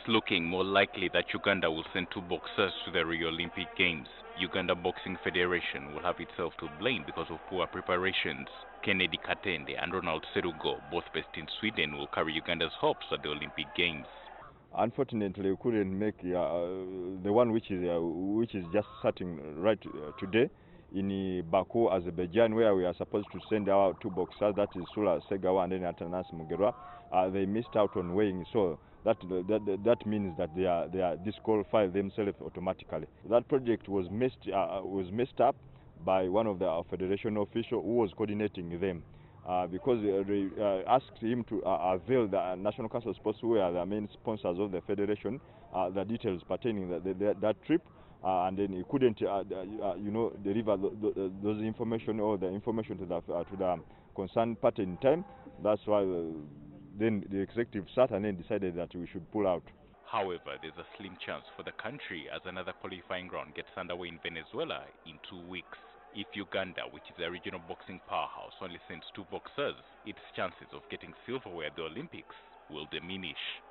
looking more likely that Uganda will send 2 boxers to the Rio Olympic Games. Uganda Boxing Federation will have itself to blame because of poor preparations. Katende and Ronald Serugo, both based in Sweden, will carry Uganda's hopes at the Olympic Games. Unfortunately, we couldn't make the one which is just starting right today in Baku, Azebaijan, where we are supposed to send our 2 boxers, that is Sula Segawa and then Atanas Mugerwa. They missed out on weighing, so that means that they are disqualified themselves automatically. That project was messed up by one of the federation officials who was coordinating them. Because they asked him to avail the National Council of Sports, who are the main sponsors of the federation, the details pertaining that trip, and then he couldn't, deliver those information or the information to the concerned party in time. That's why then the executive sat and then decided that we should pull out. However, there's a slim chance for the country as another qualifying round gets underway in Venezuela in 2 weeks. If Uganda, which is a regional boxing powerhouse, only sends 2 boxers, its chances of getting silverware at the Olympics will diminish.